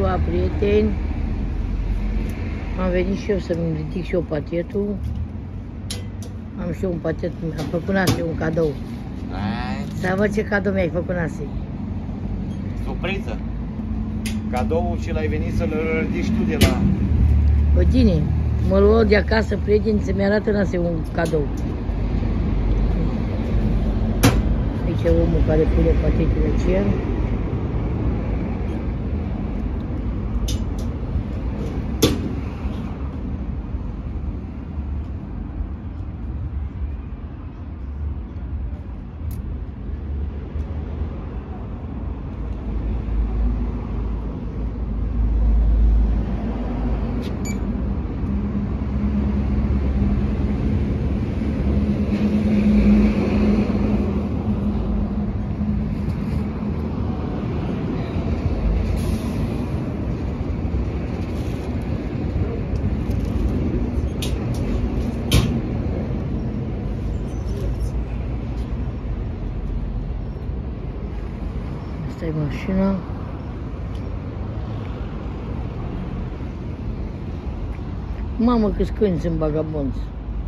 ziua, prieteni! Am venit și eu să-mi ridic și eu pachetul. Am și eu un pachet, am făcut Nase un cadou. Să văd ce cadou mi-ai făcut, Nase. Surpriză! Cadoul și l-ai venit să-l ridici tu de la... Bă, cine? Mă luau de acasă, prieteni, să-mi arată Nase un cadou. Aici e omul care pune pachetele cer. Asta e mașina. Mamă, câți câini sunt vagabonți.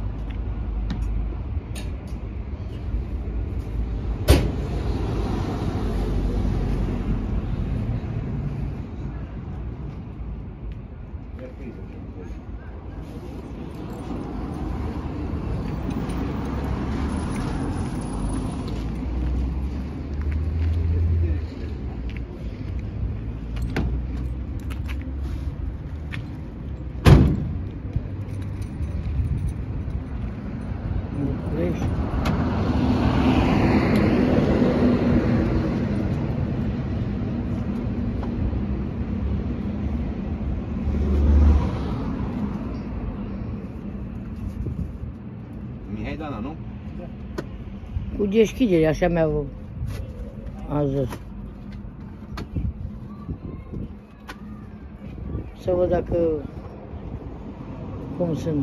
București. Mihai Dana, nu? Da. Cu deschidere, așa mi-au zis. Să văd dacă cum sunt.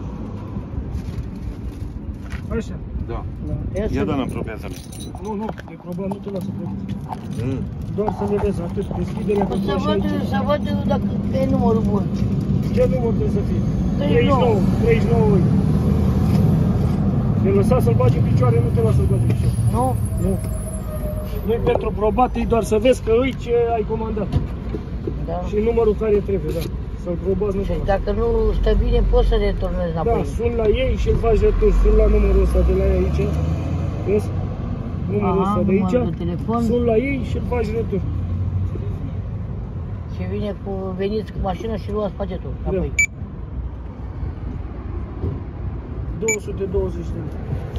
Așa. Da. Da. Ia Dana, apropiază-le. Nu, e probabil nu te lasă pe doar să vedeți atât deschiderea O să văd dacă e numărul bun. Ce număr trebuie să fie? 39. 39. Te lăsa să-l bagi în picioare, nu te lasă să-l bagi în picioare. Nu? Nu. Nu-i pentru probat, e doar să vezi că îi ce ai comandat. Da. Și numărul care trebuie, da. Să-l probați, nu Și te dacă nu stă bine, poți să returnezi Da, înapoi. sun la ei și îl faci retur. Sun la numărul ăsta de la ei aici. Vezi? Numărul ăsta de aici. Numărul de telefon. Sun la ei și îl faci retur. Și veniți cu mașina și luați pachetul înapoi. 220 de lei.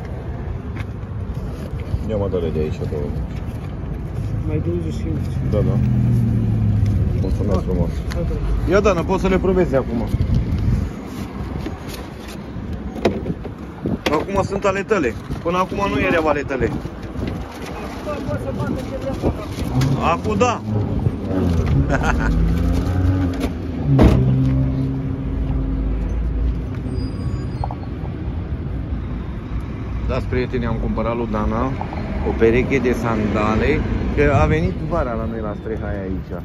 Ia mă dă-le de aici, două. Mai 25. Da, da. Mulțumesc frumos. Ia Dana, poți să le probezi acum. Acum sunt ale tale. Până acum nu erau ale tale. Acum da. Dați prieteni, am cumpărat lui Dana o pereche de sandale, că a venit vara la noi la Strehaia aici.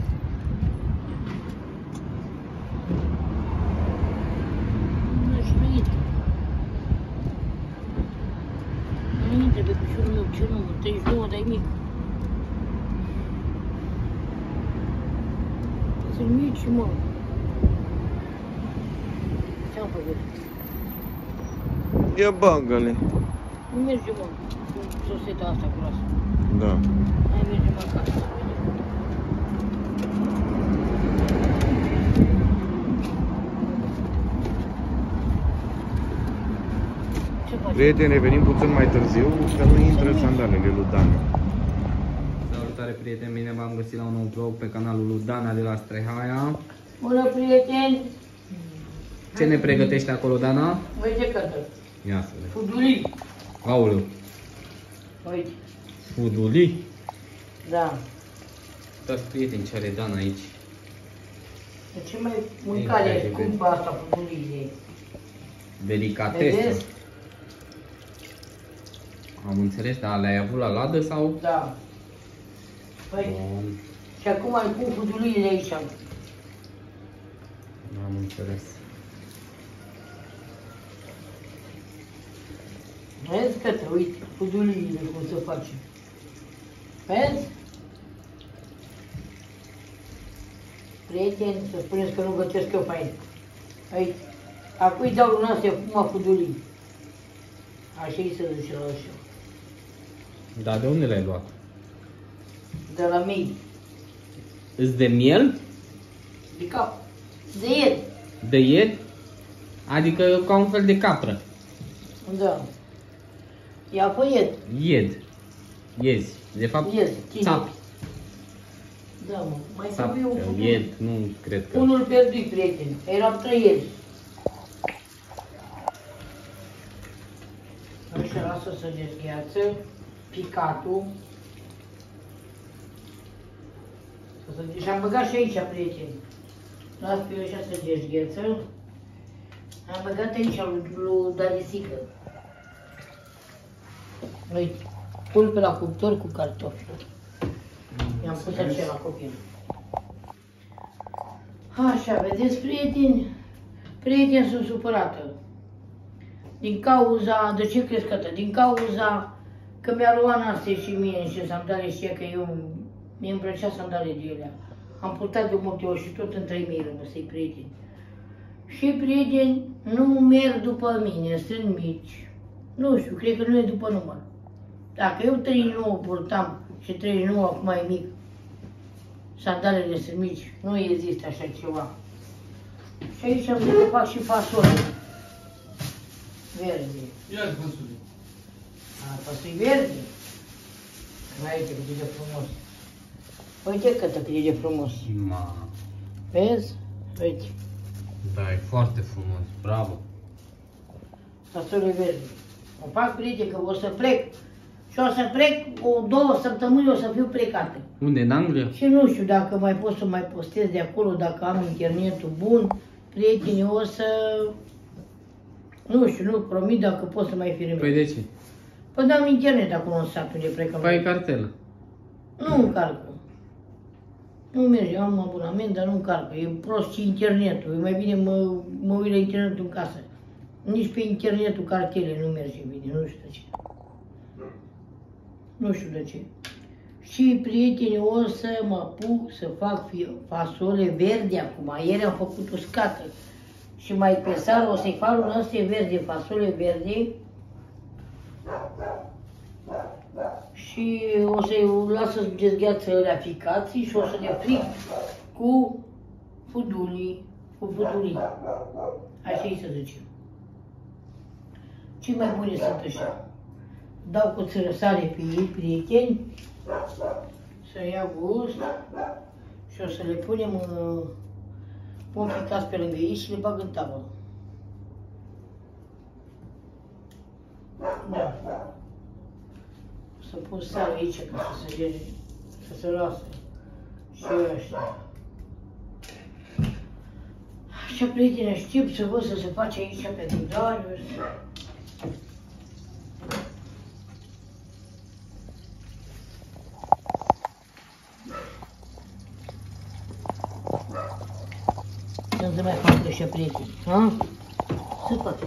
Nu trebuie cu șurul meu, ce număr? 39, dar e mic. Sunt mici, mă. Ce-am făcut? Ia bagă-le. Nu merge, mă, cu soseta asta cu lasă. Da. Hai mergem acasă. Ce faci? Prieteni, revenim puțin mai târziu, că nu intră sandalele lui Dana. Salutare prieteni, bine v-am găsit la un nou vlog pe canalul lui Dana de la Strehaia. Bună, prieteni! Ce ne pregătești acolo, Dana? Uite ce cântă. Ia să vedem. Fudulii. Aoleu, Uite. fudulii? Da. Uitați prieteni ce are Dana aici. De ce mai mâncare scumpă asta fudulii? Delicatesă. Vedeți? Am înțeles, dar le-ai avut la ladă sau? Da. Păi, Bun. și Și acum îi pun fuduliile aici. Am înțeles. Vezi, Cătă, uite, fuduliile cum se face. Vezi? Prieteni, să spuneți că nu gătesc eu fain. Aici. Acum îi dau luna astea acum fudulii. Așa îi se duce la așa. Dar de unde l-ai luat? De la mei. Îți de miel? De cap. De ieri. De ieri? Adică ca un fel de capră. Da. Ia pe ied. Ied. Iezi. De fapt, Ied. țapi. Da, mă. Mai Țapi. trebuie un fudul. Ied, nu cred că... Unul pierdut, prieteni. Eram 3 ieri. Așa, lasă să dezgheață. Picatul. Și am băgat și aici, prieteni. Las pe eu așa să dezgheață. Am băgat aici lui Darisică. Uite, pulpe la cuptor cu cartofi. I-am pus așa la copil. Așa, vedeți, prieteni? Prieteni, sunt supărată. Din cauza, de ce crezi, Cătă? Din cauza că mi-a luat Nase și mie niște sandale, știa că eu mi-e îmbrăcea sandale de ele. Am purtat de multe ori și tot în 3 mei rămăsei, prieteni. Și prieteni, nu merg după mine, sunt mici. Nu știu, cred că nu e după număr. Dacă eu 39 purtam și 39 acum e mic, sandalele sunt mici, nu există așa ceva. Și aici am să fac și fasole. Verde. Ia-ți fasole. Asta e verde. Uite cât e de frumos. Uite Cătă cât e de frumos. Ma. Vezi? Uite. Da, e foarte frumos. Bravo. Fasole verde. O fac, prieteni, că o să plec. Și o să plec, 2 săptămâni o să fiu plecată. Unde, în Anglia? Și nu știu dacă mai pot să mai postez de acolo, dacă am internetul bun. Prietenii o să... Nu știu, nu promit dacă pot să mai filmez. Păi de ce? Păi n-am internet acolo în sat unde plecăm. Păi ai cartelă. Nu încarcă. Nu merge, am abonament, dar nu încarcă. E prost și internetul. Eu mai bine mă uit la internetul în casă. Nici pe internetul cartele nu merge bine, nu știu de ce. Nu știu de ce. Și prietenii o să mă apuc să fac fasole verde acum. Ieri am făcut uscată. Și mai pe seară o să-i fac un astea verde, fasole verde. Și o să-i las să dezgheață alea ficații și o să le fric cu fudulii. Cu fudulii. Așa-i să zicem. Ce mai bune sunt așa. Dau cu țărăsare pe ei, prieteni, să ia gust și o să le punem pun ficați pe lângă ei și le bag în tavă. Da. O să pun sare aici ca să se lasă. Și așa. Așa, prieteni, aștept să văd să se face aici pe dudariu. Să se mai facă așa, prieteni. Ha? Să facă.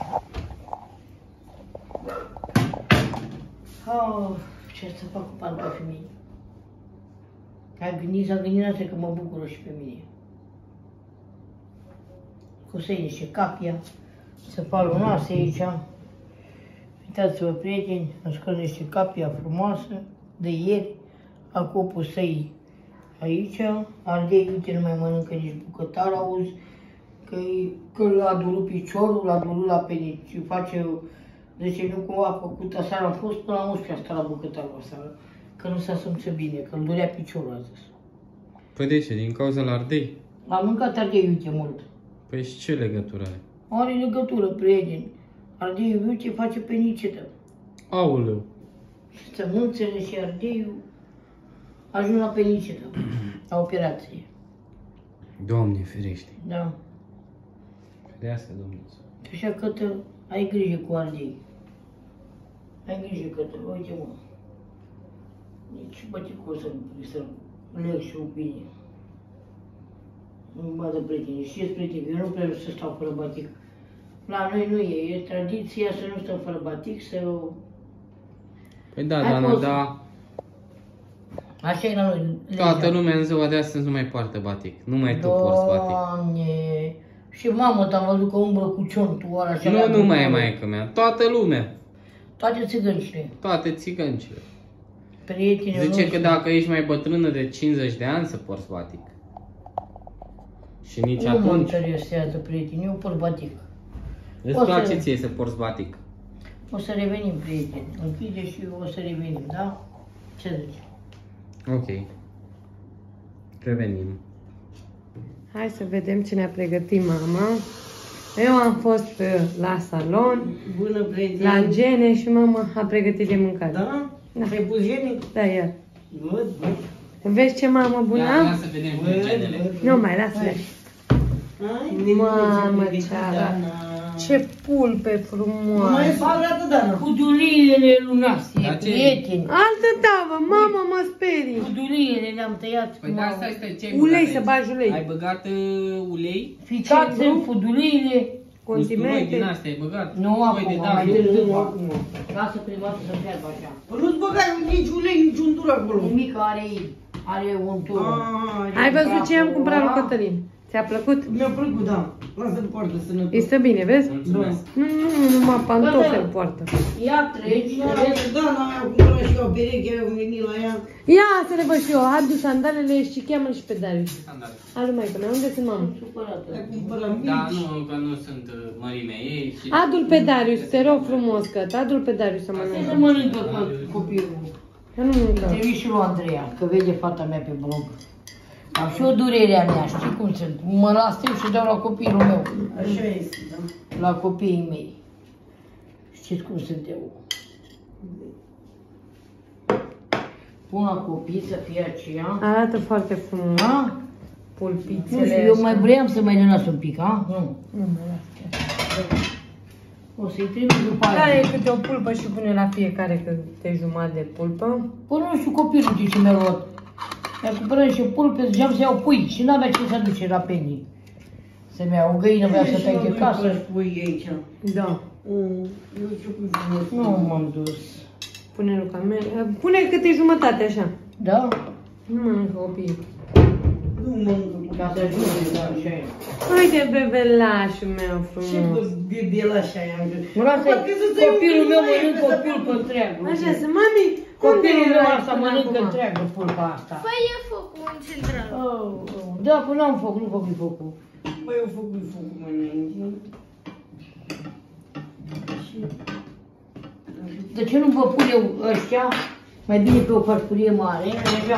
Oh, ce să fac cu pantofii mei? S-a gândit asta că mă bucură și pe mine. Cu să iei niște capia, să fac lunoase aici. Uitați-vă, prieteni, am scos niște capia frumoasă de ieri. Acum pus să-i aici. Ardei, uite, nu mai mănâncă nici bucătar, auzi că l-a durut piciorul, l-a durut la penici și face, zice, nu cumva a făcut, aseară am fost până la 11 a stat la bucătarul aseară, că nu s-a simțit bine, că îl durea piciorul, a zis. Păi de ce? Din cauza la ardei? Am mâncat ardei, uite, mult. Păi și ce legătură are? Are legătură, prieteni. Ardeiul, uite, face penicită. Aoleu! Sămânțele și ardeiul ajung la penicită, la operație. Doamne ferește! Da. Ferească, Dumnezeu! Așa că ai grijă cu ardei. Ai grijă că uite, mă. Nici băticul să lecții opinie. Nu-mi badă prietenii. Știți, prieteni, eu nu prea vreau să stau fără batic. La noi nu e. E tradiția să nu stăm fără batic, să... Păi da, Dana, da. Așa e la noi. Toată lumea în ziua de astăzi nu mai poartă batic. Numai tu porți batic. Doamne! Și mamă, te-am văzut că umbră cu ciontul ăla așa. Nu mai e maică mea. Toată lumea. Toate țigăncile. Toate țigăncile. Prietenii Zice noștri. că dacă ești mai bătrână de 50 de ani să porți batic. Și nici Nu mă atunci. interesează, prieteni, eu port batic. Îți O place să- ție să porți batic. O să revenim, prieteni. Închide și o să revenim, da? Ce zici? Ok. Revenim. Hai să vedem ce ne-a pregătit mama. Eu am fost la salon, Bună, prieteni. la gene și mama a pregătit de mâncare. Da? Da. Ai pus geni? Da, iar. Văd, văd. Vezi ce mamă bună am? Ia să vedem genele. Nu mai, lasă-le. Mamă, ce Dana. arată. Ce pulpe Mai frumoase. arată, Dana. Cuduliile lunaste, Dar ce- prieteni. Altă tavă, mama mă sperii. Cuduliile le-am tăiat. Păi da, stai, ce ai Ulei, băgat să aici? bagi ulei. Ai băgat ulei? Ficați în fuduliile. Usturoi din Condimente. astea ai băgat? Nu Usturoi acum, de mai dafă. târziu acum. Lasă prima dată să fiarbă așa. Nu-ți băgai nici ulei, nici untură acolo. Nimic are ei. Are untură. Ai văzut ce am cumpărat lui Cătălin? Ți-a plăcut? Mi-a plăcut, da. Lasă de poartă sănătos. Este bine, vezi? Mulțumesc. Nu, numai pantofel poartă. Ia treci, vezi? Da, am cumpărat și eu o pereche, am venit la ea. Ia să le văd și eu, adu sandalele și cheamă-l și pe Darius. Standard. Alu maică mea, unde sunt mamă? Supărată. Ai cumpărat mici. Da, nu, că nu sunt mărimea ei și... Adu-l pe Darius, te rog frumos, că adu-l pe Darius să Ce mănâncă. să mănâncă copilul? Că nu mâncă. Trebuie și lui Andreea, că vede fata mea pe blog. Am și o durere a mea, știi cum sunt? Mă las timp și dau la copilul meu, Așa este, da. la copiii mei. Știți cum sunt eu. Pun la copii să fie aceea. Arată foarte frumos. Da? Pulpițele. Nu știu, eu așa. mai vreau să mai lănas un pic, a? Nu. Nu mai las. O să-i trimit după Care aia. e câte o pulpă și pune la fiecare câte jumătate de pulpă. Până nu știu copilul ce mi-a luat. Mi-a cumpărat și pulpe, ziceam să iau pui și n-avea ce să aduce la Penny. Să-mi ia o găină, vrea să tai de casă. Pui aici. Da. Eu ce pui frumos. Nu m-am dus. Pune Luca mea. Pune câte jumătate așa. Da? Nu mănâncă copiii. Nu mănâncă. Ca să ajunge, da, așa e. Uite bebelașul meu Ce frumos. bebelaș ai am găsit? Mă lasă, copilul meu mănâncă o pulpă întreagă. Așa, să mami, Copilul meu erai asta până mănâncă acum? întreagă pulpa asta. Păi e focul în central. Da, până am foc, nu copii focul. Băi, eu făcut focul mai înainte. De ce nu vă pun eu ăștia mai bine pe o farfurie mare? Așa.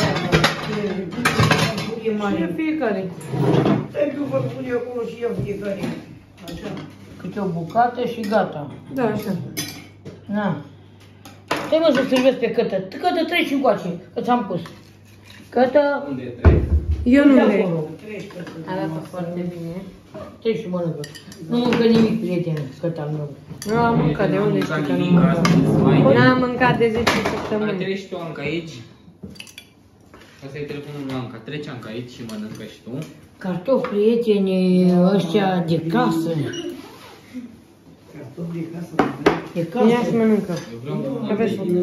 E Și mai... fiecare. Stai că vă pun eu acolo și ia fiecare. Așa. Câte o bucată și gata. Da, așa. Na. Stai mă să servesc pe Cătă. Cătă, treci încoace, că ți-am pus. Cătă, Unde treci? Eu nu de vrei. acolo. Arată foarte bine. Treci și mănâncă. Nu mâncă nimic, prieten, Cătă al meu. Nu am mâncat, de unde știi că nu nimic mâncat? astăzi. Mai N-am mâncat de 10 Mai săptămâni. treci tu, Anca, aici. Asta e telefonul lui Anca. Treci, Anca, aici și mănâncă și tu. Cartofi, prieteni, ăștia de casă. Cartofi de casă. De Ia casă. și mănâncă. Eu vreau una. Aveți foc.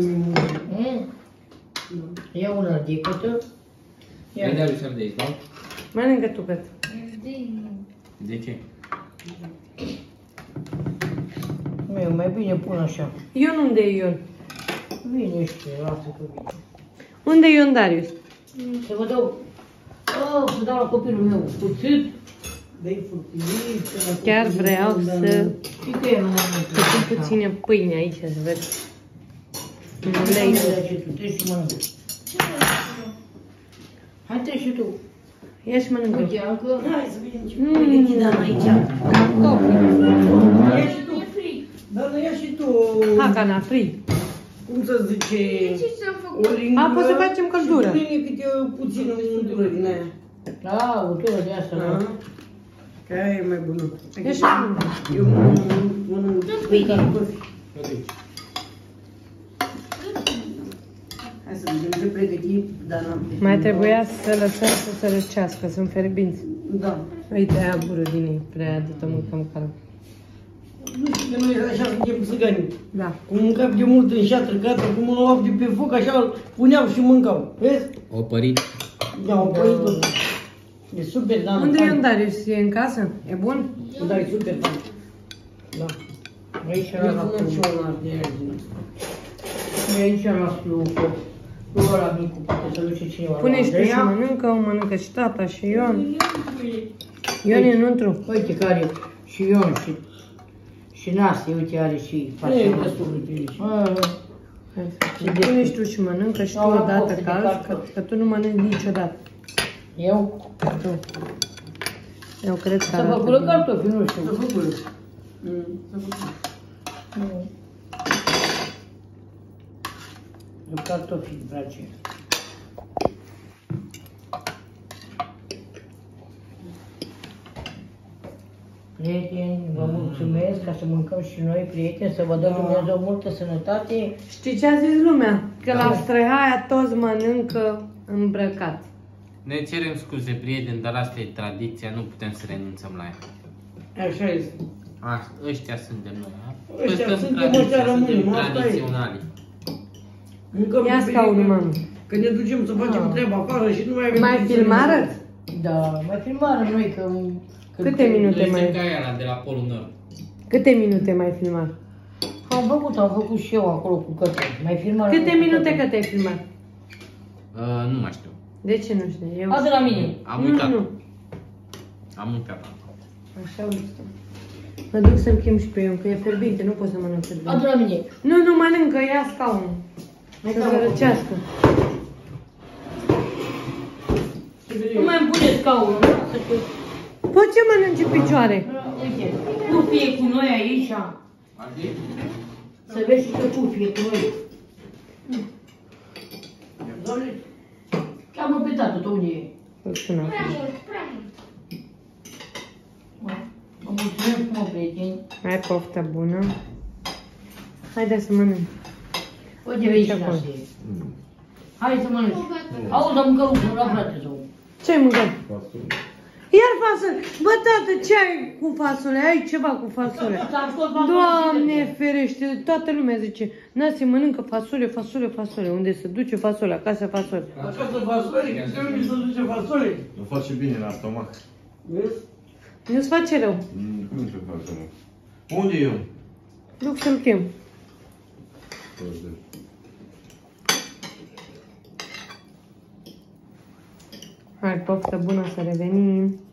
Ia una de Cătă. Ia. Ia de-a de aici, da? Mănâncă tu, Căt. De ce? Eu mai bine pun așa. Ion, unde e Ion? Vine și lasă că vine. Unde e Ion Darius? Să vă dau... Oh, să dau la copilul meu puțin. Dă-i furculiță. Chiar vreau să Știi că el nu mănâncă. pun puțină pâine aici, să vezi. Ulei. Treci și mănâncă. Hai, treci și tu. Ia și mănâncă. Uite, încă... Hai să vedem ce pregăti Dan aici. Ia și tu. E frig. Dar ia și tu. Hacana, frig. Cum să zice... Ce ți-am făcut? O lingură. A, poți să facem căldură. Și pâine câte puțină untură din aia. Da, o tură de asta, da. Că aia e mai bună. Ia și mănâncă. Eu mănânc pâine. Uite aici. Hai Suntem pregătit, dar n-am pregătit. Mai trebuia să lăsăm să se răcească, sunt fierbinți. Da. Uite, aia bură din ei, prea atâta mâncăm cală. Nu știu că noi așa suntem țigani. Da. Cum mâncam de mult în șatră, gata, cum o luau de pe foc, așa îl puneau și mâncau. Vezi? O părit. Da, o părită. E super, da. Unde e Darius? E în casă? E bun? Da, e super, da. Da. Aici E era la până și plumb. o las de aia din asta. Aici era la plumb. Nu ăla micu, poate să duce cineva. Pune și tu și mănâncă, o mănâncă și tata și Ion. Ion e înăuntru. Uite care și Ion și Nasi, uite are și Nu e destul de aici. Și pune și tu și mănâncă și tu odată calzi, că tu nu mănânci niciodată. Eu? Tu. Eu cred că Să arată făcură bine. cartofi, nu știu. Să făcură. Eu cartofi îmi place. Prieteni, vă mulțumesc ca să mâncăm și noi, prieteni, să vă dă Dumnezeu multă sănătate. Știi ce a zis lumea? Că la Străhaia toți mănâncă îmbrăcat. Ne cerem scuze, prieteni, dar asta e tradiția, nu putem să renunțăm la ea. Așa este. Ăștia suntem noi, ha? Ăștia Păstrăm suntem, tradiția, ăștia rămânem, suntem asta e. tradiționali. Mâncăm Ia pe scaunul, bine, mamă. Că ne ducem să facem treaba afară și nu mai avem... Mai timp să filmară? ne- Da, mai filmară noi că... Câte minute Noi suntem mai... ca aia de la Polul Nord. Câte minute mai filmat? Am făcut și eu acolo cu către. Mai filmară. Câte cu minute Cătălin. că te-ai filmat? Nu mai știu. De ce nu știu? Eu... Adu la mine. Am Nu, uitat. nu. Am uitat. Așa uită. Mă duc să-mi chem și pe eu, că e fierbinte, nu pot să mănânc fierbinte. Adu la mine. Nu, nu mănâncă, ia scaunul. Mai Să ca se mă. răcească. Nu mai îmi pune scaunul, lasă că... Poți ce mănânci picioare? Uite, tu fie cu noi aici. Să vezi și că tu fie cu noi. Doamne, cheamă pe tatăl tău unde e. Îl sună. Prea mult, prea mult. Vă mulțumim frumos, prieteni. Ai poftă bună. Haide să mănânc. Uite, vezi și acolo. Nasie. Hai să mănânci. Auzi, am mâncat lucrul la frate zău. Ce ai mâncat? Iar fasole. Bă, tată, ce ai cu fasole? Ai ceva cu fasole? Doamne ferește, toată lumea zice, Nasi mănâncă fasole, fasole, fasole. Unde se duce fasole? Acasă fasole. Acasă fasole, că unde să duce fasole. Nu face bine la stomac. Vezi? Nu-ți face rău. Cum se face, mă? Unde e eu? Duc să-l chem. Hai, poftă bună să revenim.